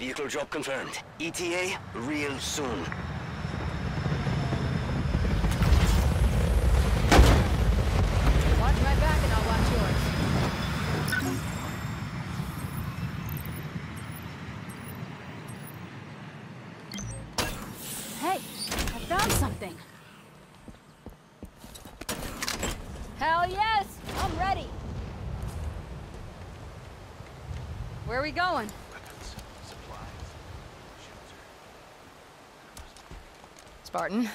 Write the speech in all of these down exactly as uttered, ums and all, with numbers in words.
Vehicle drop confirmed. E T A, real soon. Watch my back and I'll watch yours. Hey, I found something. Hell yes! I'm ready! Where are we going? Weapons, supplies, shelter. Spartan.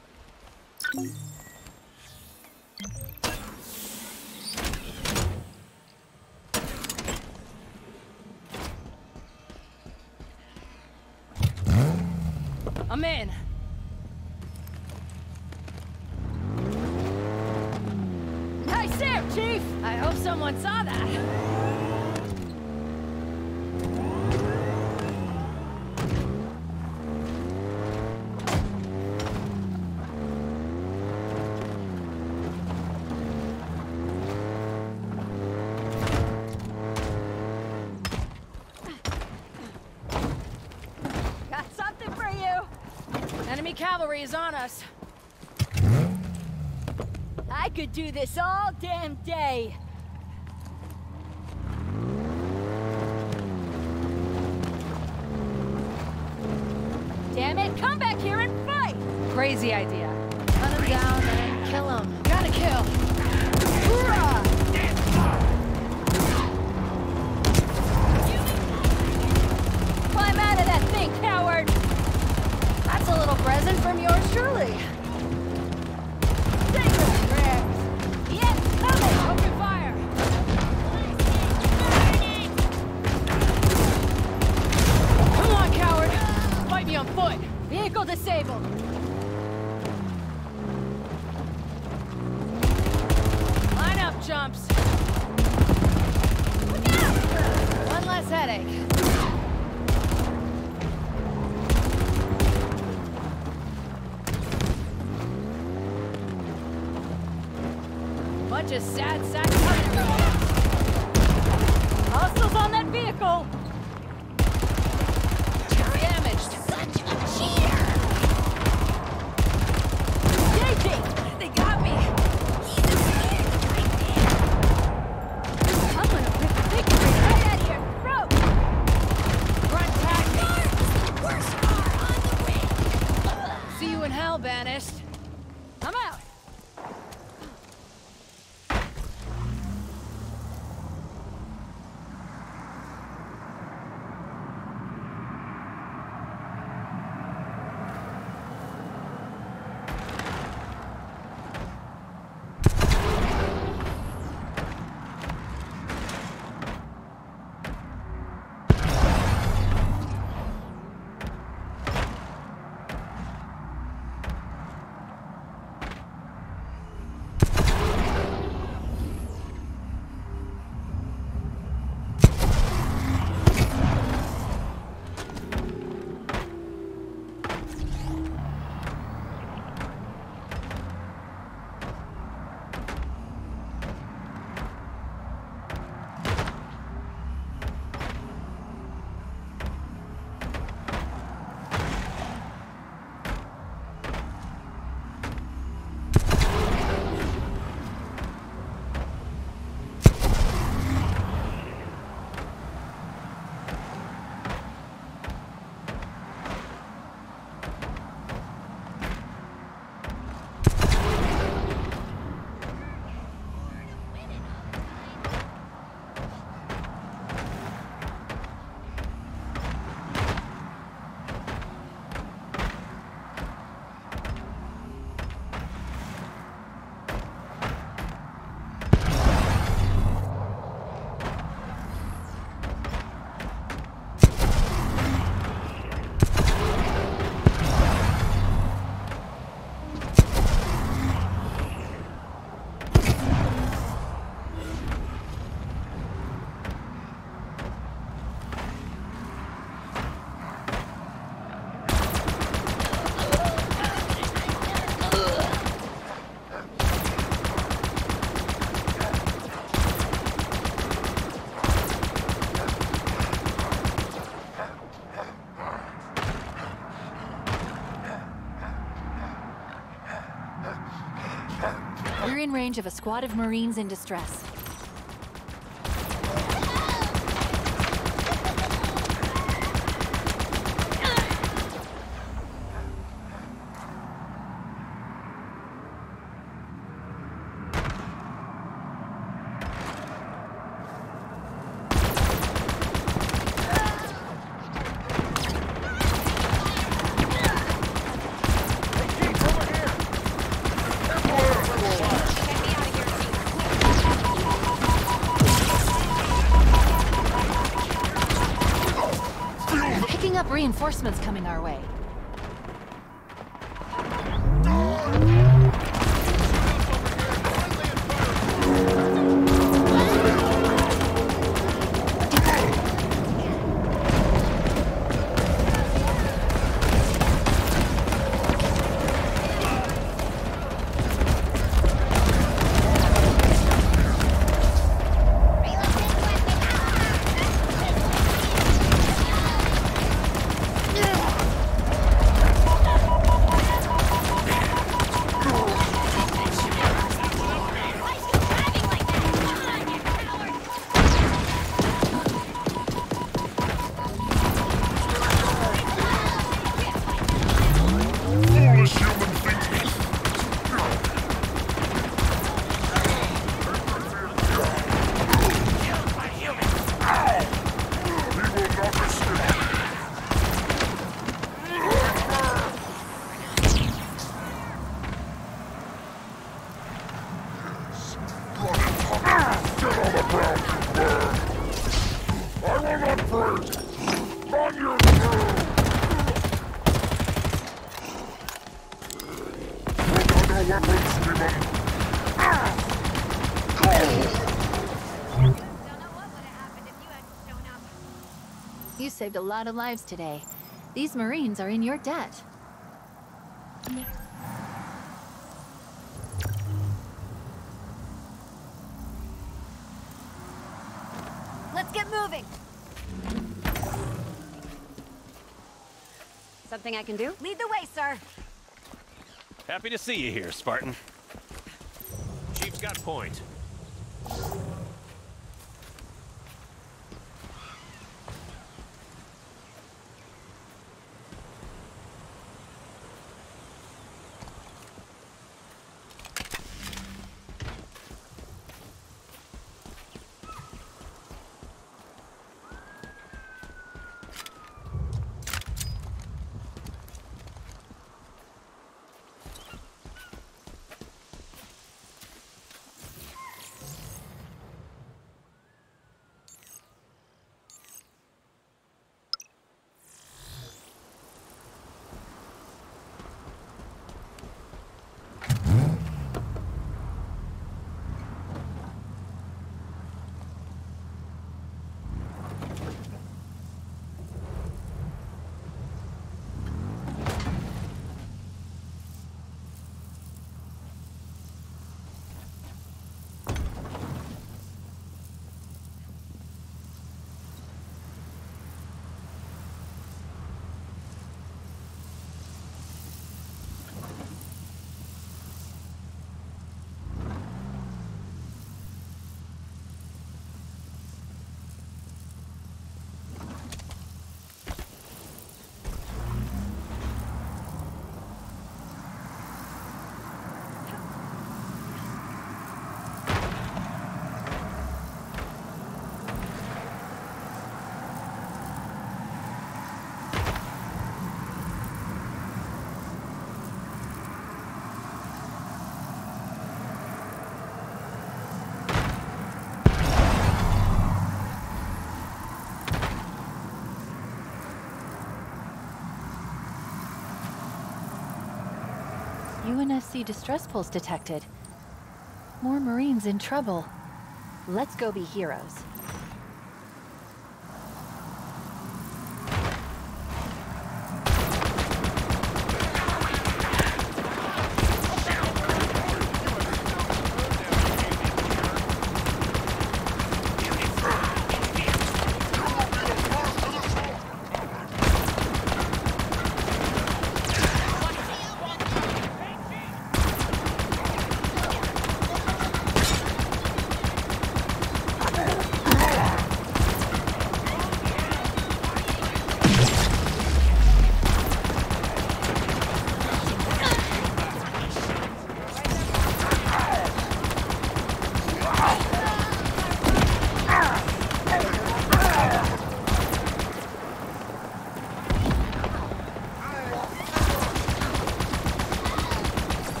I'm in. Nice there, Chief! I hope someone saw that. Got something for you! Enemy cavalry is on us. I could do this all damn day. Damn it, come back here and fight! Crazy idea. Hunt him down and kill him. Gotta kill. Hoorah! Climb out of that thing, coward! That's a little present from yours truly. Take this, Rex. Yes, coming! Open fire! Come on, coward! Fight me on foot! Vehicle disabled! Line up, chumps! Look out! One less headache. Bunch of sad sack hostiles on that vehicle! Damaged! Such a cheater! Engaging! They got me! I'm gonna rip the picture right out of your throat! Front tactic! Worst car on the way! See you in hell, Banished! I'm out! range of a squad of Marines in distress. Up reinforcements coming our way. You saved a lot of lives today. These Marines are in your debt. Let's get moving! Something I can do? Lead the way, sir! Happy to see you here, Spartan. Chief's got point. U N S C distress pulse detected. More Marines in trouble. Let's go be heroes.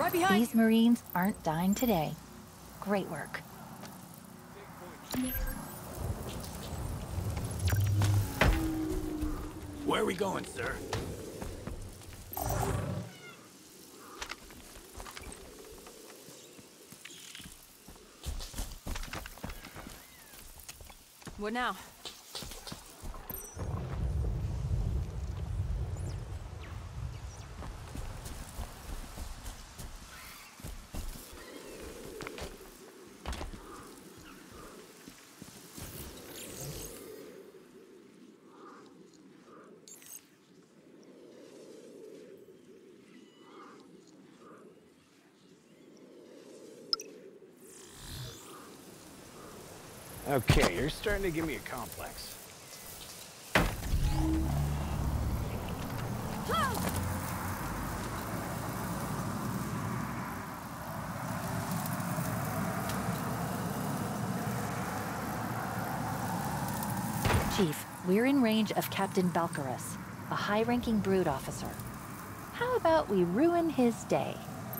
Right behind. These Marines aren't dying today. Great work. Where are we going, sir? What now? Okay, you're starting to give me a complex. Chief, we're in range of Captain Balcarus, a high-ranking Brood officer. How about we ruin his day?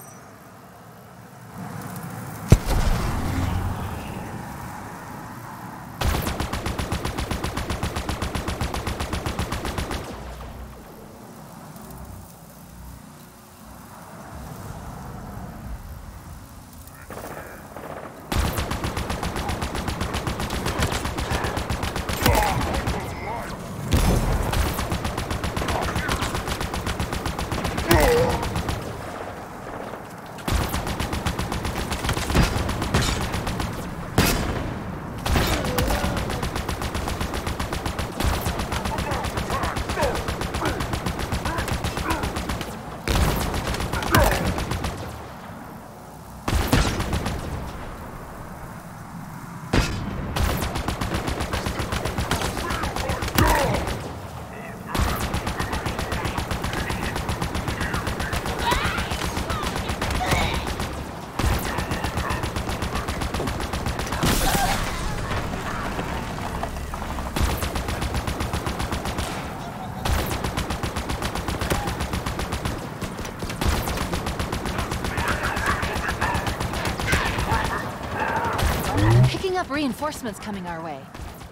Picking up reinforcements coming our way.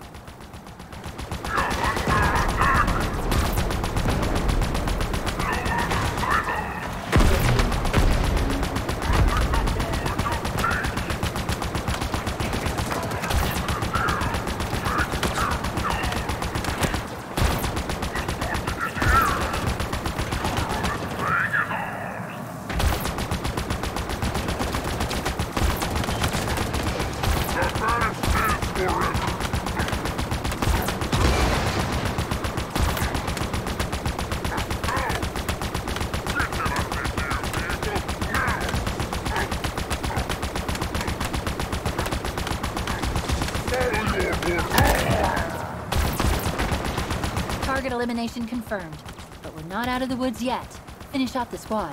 Target elimination confirmed, but we're not out of the woods yet. Finish off the squad.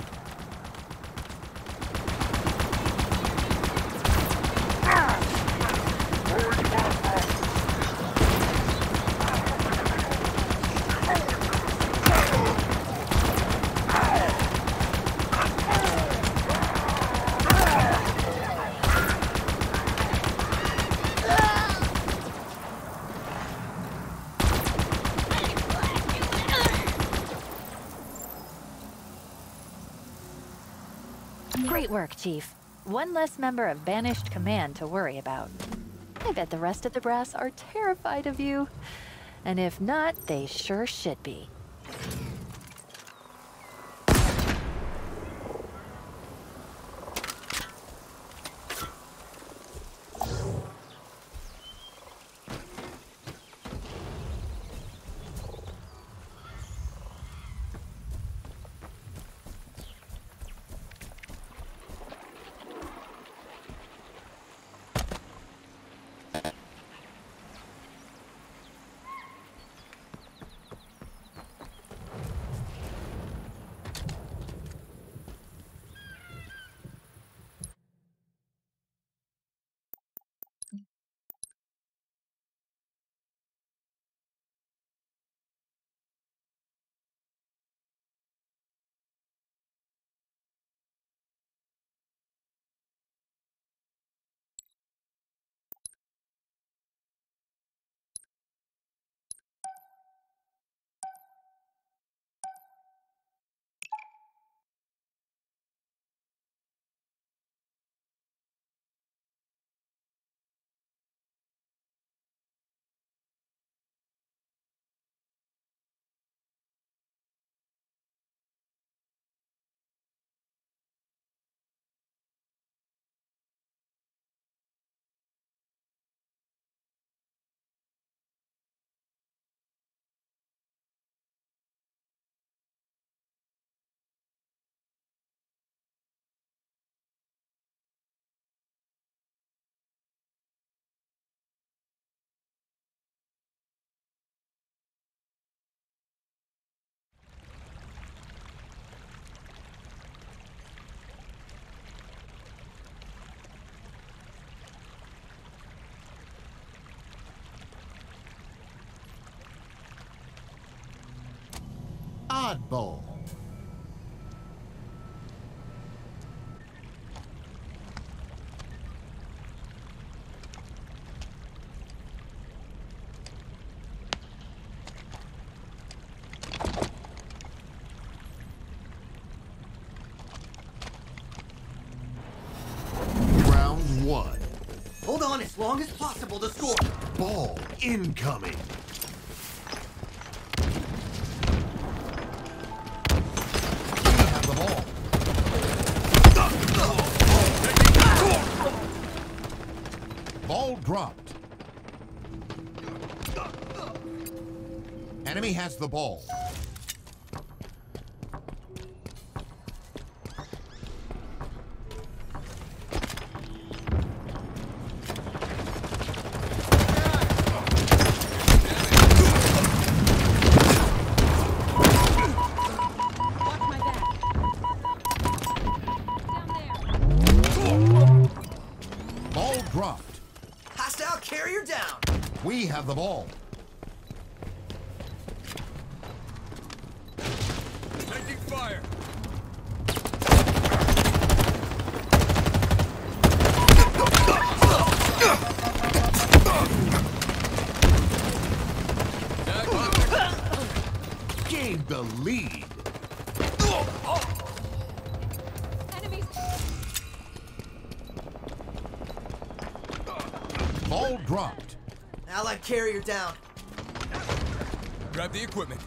Great work, Chief. One less member of Banished Command to worry about. I bet the rest of the brass are terrified of you. And if not, they sure should be. Oddball. Round one. Hold on as long as possible to score. Ball incoming. We have the ball. Ball dropped. Enemy has the ball. Ball dropped. Hostile carrier down. We have the ball. Taking fire. Gained the lead. Enemies. Ball dropped. Allied carrier down. Grab the equipment.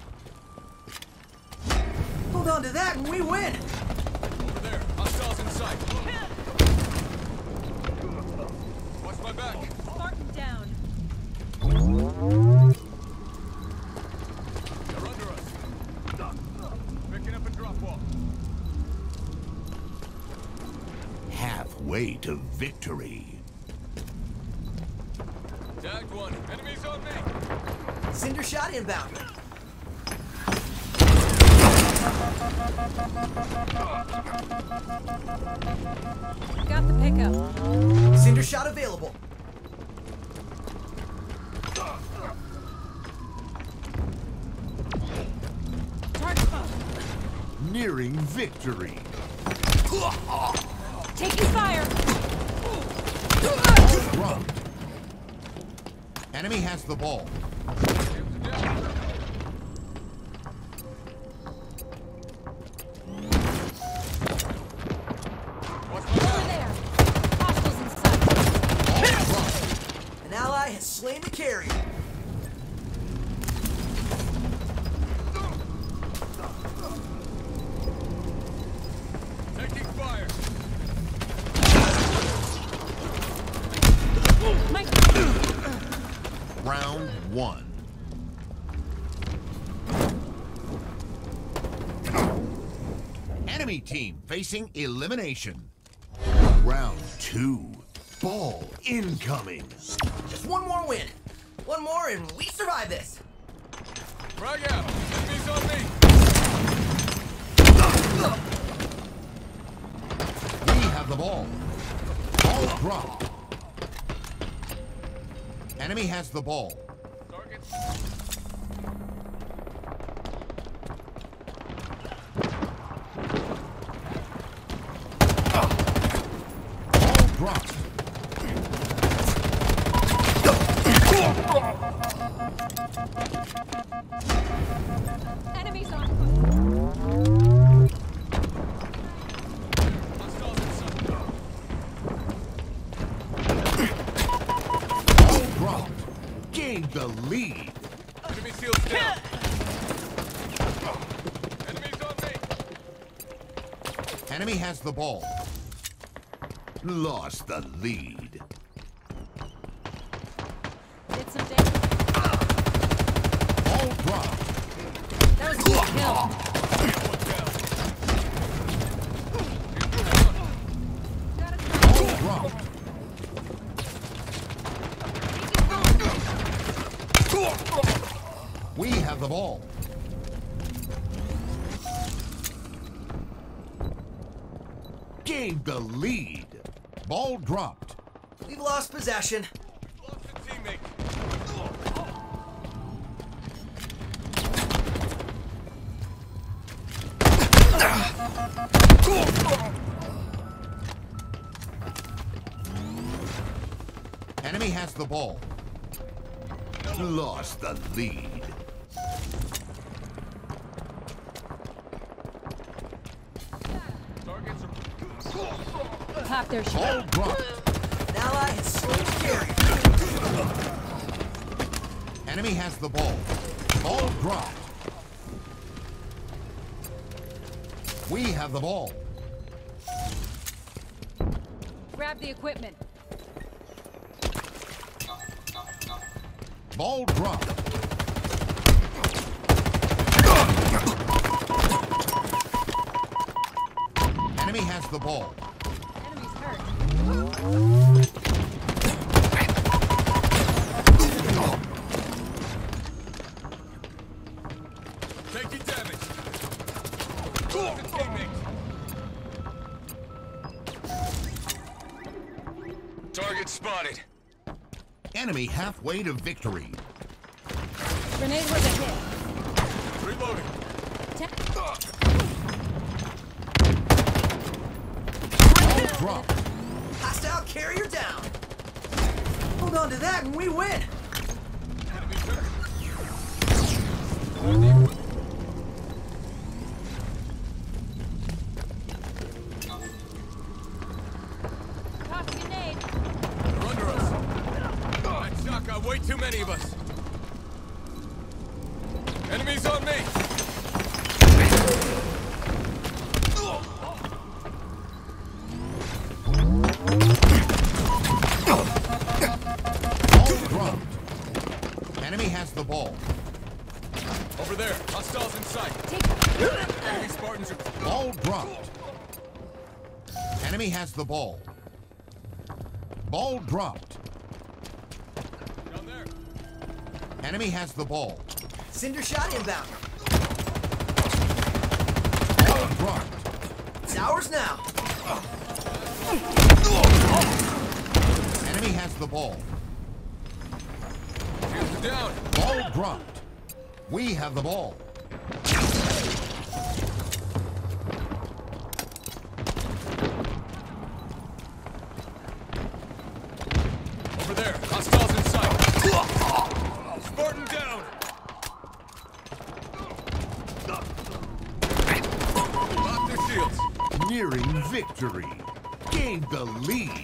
Hold on to that and we win. Over there. Hostiles in sight. Watch my back. Spartan down. They're under us. Picking up a drop wall. Halfway to victory. Tagged one. Enemies on me. Cinder shot inbound. Got the pickup. Cinder shot available. Target phone. Nearing victory. Taking fire. Dropped. Enemy has the ball. Over there. Hostiles in sight. Ball dropped. An ally has slain the carrier. Taking fire. Mike. Round one. Enemy team facing elimination. Round two. Ball incoming. Just one more win. One more and we survive this. Frag out. Enemies on me. We have the ball. Ball dropped. Enemy has the ball. Target. Ball dropped. Enemies on. Hostiles in sight. Ball dropped. Gained the lead. Enemy shields down. Enemies on me. Enemy has the ball. Lost the lead. Did some damage. Ball dropped. That was a good kill. One down. Got a Ball dropped. We have the ball. Gained the lead. Ball dropped. We've lost possession. Lost a teammate. Enemy has the ball. Lost the lead. Pop their shit. Ball dropped. An ally has slain carrier. Enemy has the ball. Ball dropped. We have the ball. Grab the equipment. Ball dropped. Enemy has the ball. Enemy's hurt. Taking damage. Losing teammates. Target spotted. Enemy halfway to victory. Grenade was a hit. Reloading. Ten Ball dropped. Hostile carrier down. Hold on to that and we win. Enemy turret. Toss grenade. They're under us. That shot got way too many of us. Enemies on me. Ball dropped. Enemy has the ball. Over there. Hostiles in sight. Enemy Spartans are... Ball dropped. Enemy has the ball. Ball dropped. Down there. Enemy has the ball. Cinder shot inbound. Ball dropped. It's ours now. Enemy has the ball. Shields are down. Ball dropped. We have the ball. Over there. Hostiles in sight. Spartan down. Lock their shields. Nearing victory. Gained the lead.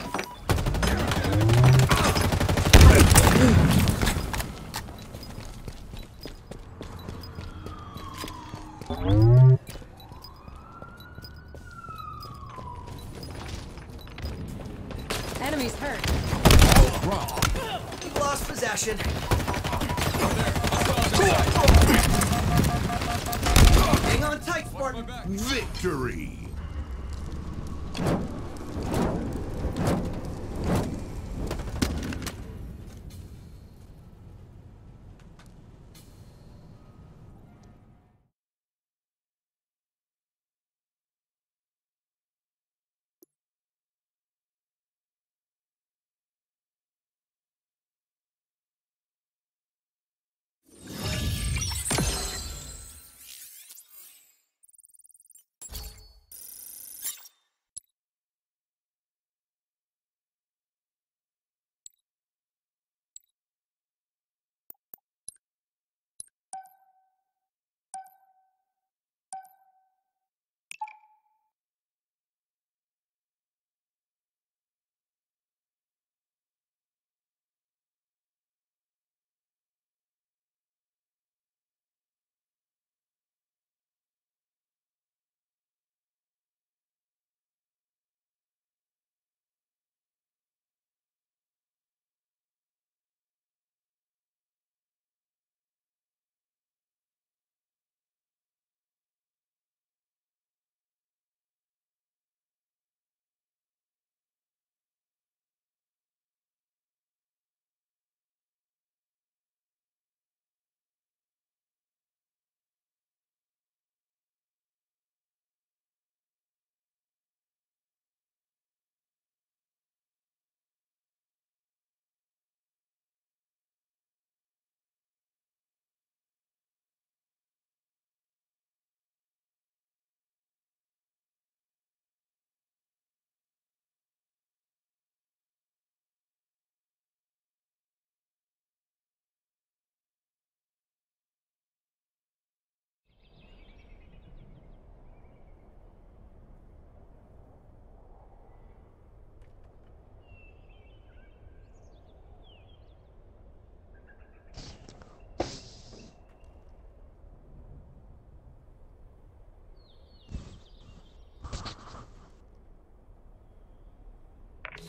Enemy's hurt. Ball dropped. We've lost possession. Hostiles in sight. Hang on tight, Watch my Spartan. back. Victory.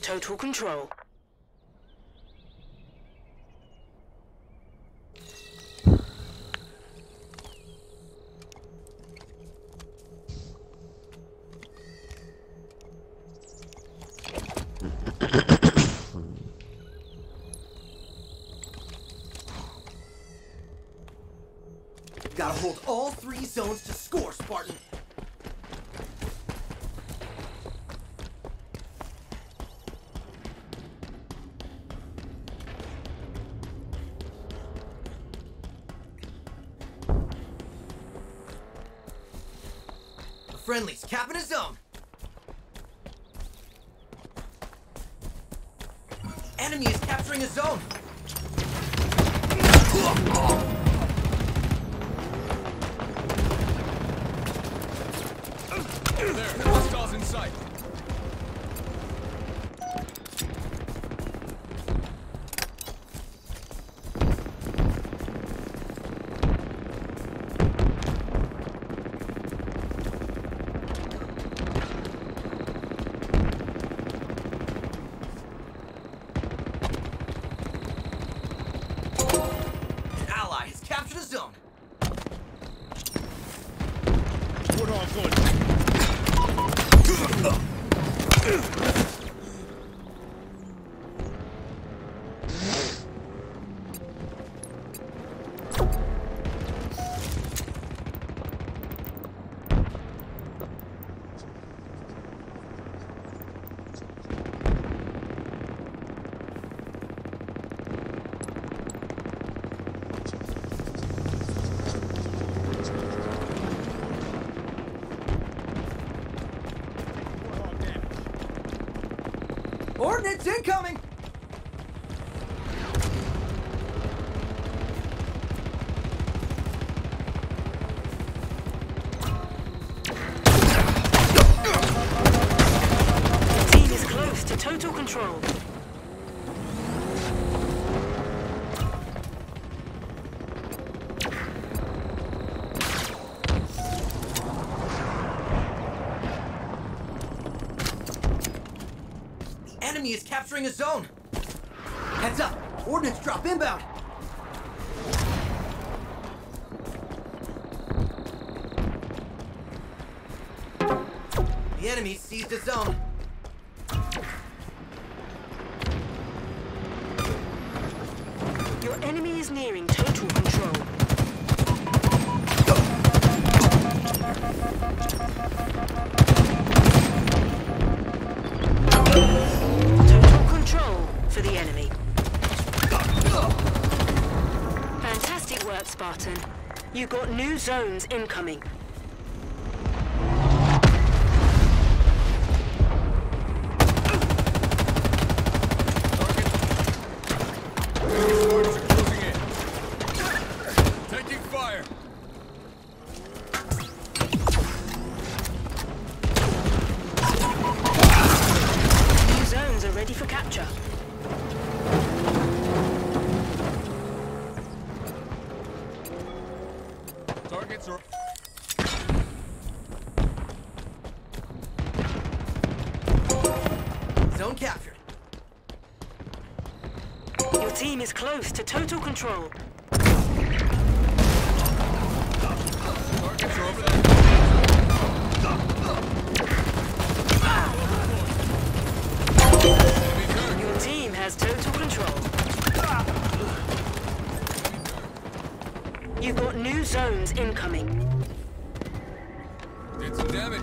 total control. Gotta hold all three zones to score, Spartan. The friendly's capping a zone. Enemy is capturing a zone. There, hostiles in sight. An ally has captured a zone. Put on foot. Ordnance incoming! Team is close to total control. Enemy is capturing a zone. Heads up! Ordnance drop inbound! The enemy seized a zone. Your enemy is nearing total control. Total control for the enemy. Fantastic work, Spartan. You got new zones incoming. Orders are closing in. Taking fire. New zones are ready for capture. Targets are... Zone captured. Your team is close to total control. Targets are over there. Enemy turret. Your team has total control. You've got new zones incoming. Did some damage.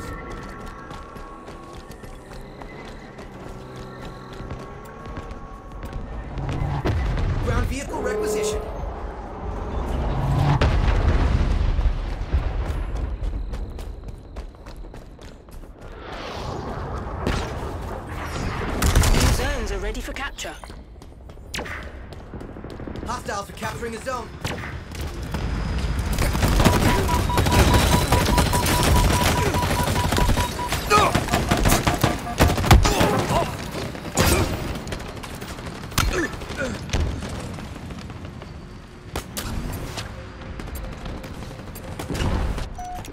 Ground vehicle requisition. New zones are ready for capture. Hostiles are capturing a zone.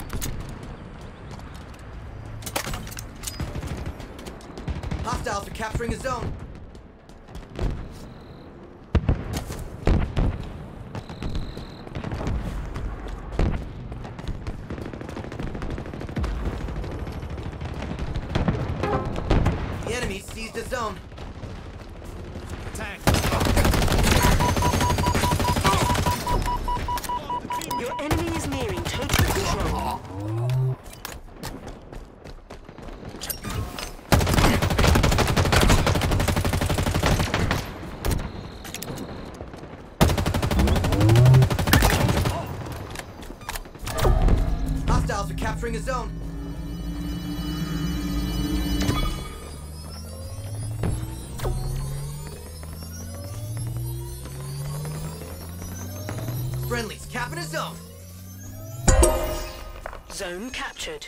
Hostiles are capturing capturing a zone. The enemy seized a zone. Tank. Your enemy is nearing total control. Hostiles are capturing a zone. Friendlies capping a zone. Zone captured.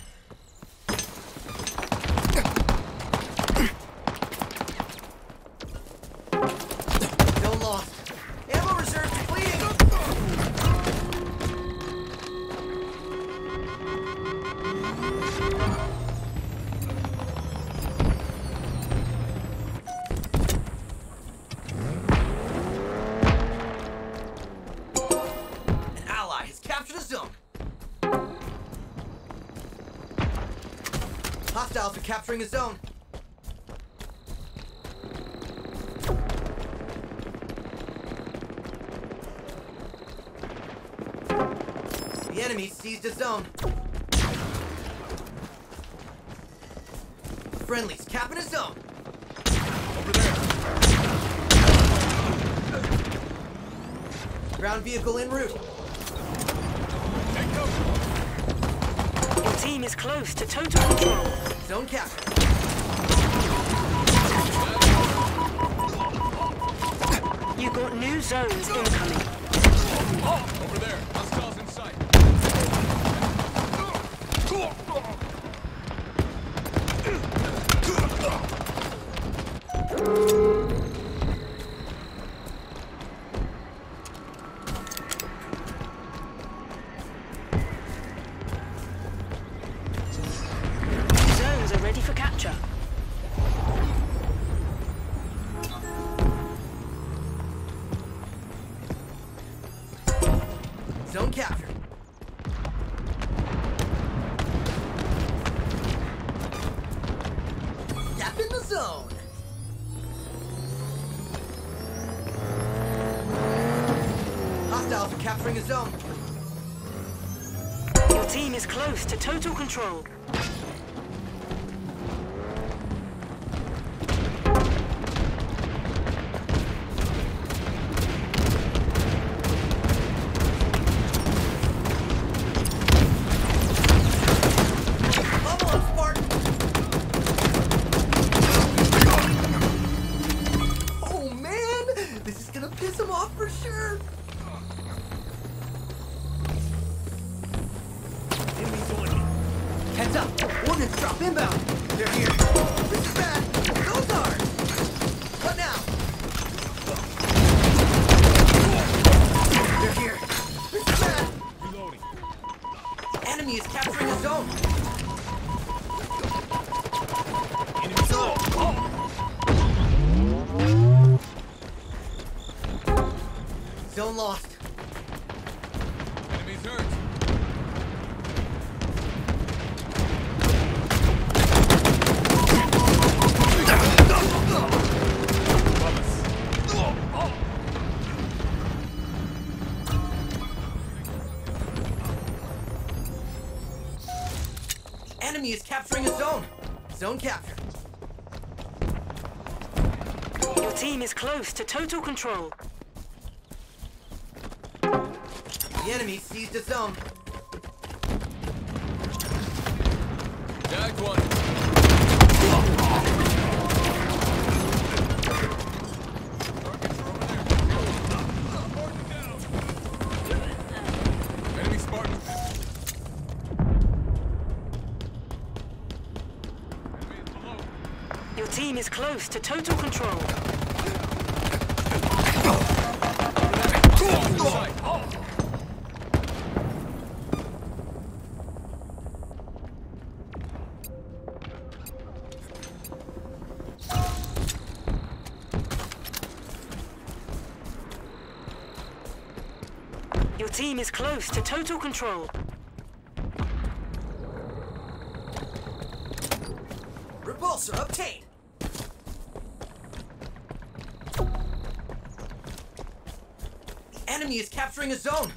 Zone lost. Ammo reserve depleting. An ally has captured a zone. Hostiles are capturing a zone. The enemy seized a zone. Friendlies capping a zone. Over there. Ground vehicle en route. Take cover. Your team is close to total control. Zone captured. You got new zones incoming. Over there. Hostiles in sight. Zones are ready for capture. Zone captured. Gap in the zone. Hostiles are capturing a zone. Your team is close to total control. Come on, Spartan. Oh man, this is gonna piss him off for sure. Enemies on you. Heads up, ordnance drop inbound. They're here. This is bad. Those are. What now? They're here. This is bad. Reloading. Enemy is capturing a zone. Enemies on. Zone lost. Enemies hurt. Enemy is capturing a zone. Zone captured. Your team is close to total control. The enemy seized a zone. Tagged one. Targets are over there. Enemy Spartan. Enemy is below. Your team is close to total control. Hostiles in sight. Your team is close to total control. Repulsor obtained. The enemy is capturing a zone.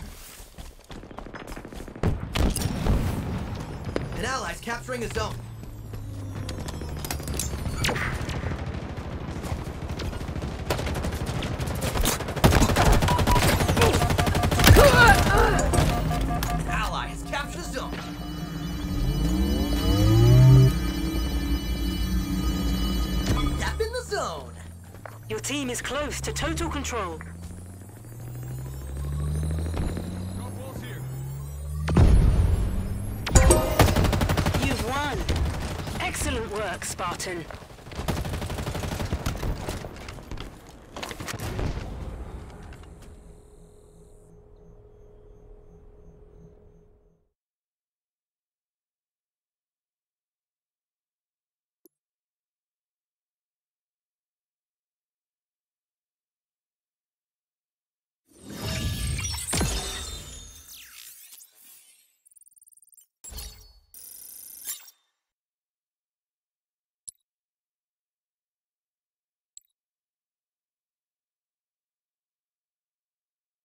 An ally is capturing a zone. An ally has captured a zone. Gap in the zone. Your team is close to total control. Drop walls here. You've won. Excellent work, Spartan.